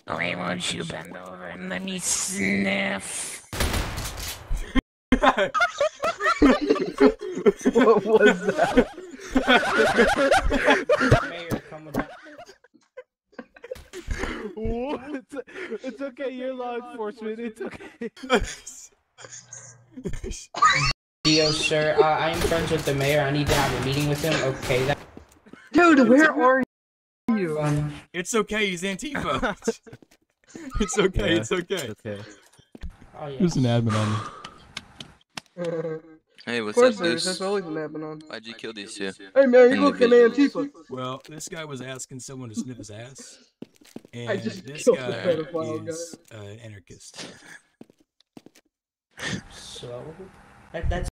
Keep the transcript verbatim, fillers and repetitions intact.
Why won't you bend over and let me sniff? What was that? Mayor, come with that. What? It's okay, you're law enforcement, it's okay. Dio, sir, uh, I am friends with the mayor. I need to have a meeting with him. Okay, that. Dude, where are you? Um, It's okay, he's Antifa. It's okay, Yeah, it's okay. Okay. oh yeah. Who's an admin on? Hey, Of what's course up, there is. Deuce? There's always an admin on. Why'd you kill these two? Hey man, you looking at Individuals. Antifa? Well, this guy was asking someone to sniff his ass, and I just this killed guy the pedophile is uh, an anarchist. So, that, that's